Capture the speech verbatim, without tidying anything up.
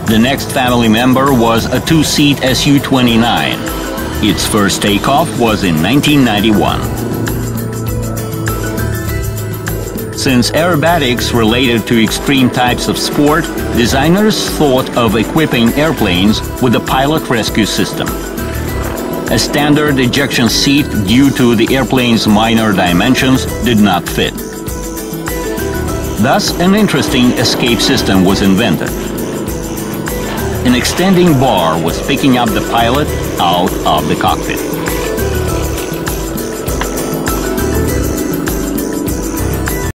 The next family member was a two-seat S U twenty-nine. Its first takeoff was in nineteen ninety-one. Since aerobatics related to extreme types of sport, designers thought of equipping airplanes with a pilot rescue system. A standard ejection seat, due to the airplane's minor dimensions, did not fit. Thus, an interesting escape system was invented. An extending bar was picking up the pilot out of the cockpit.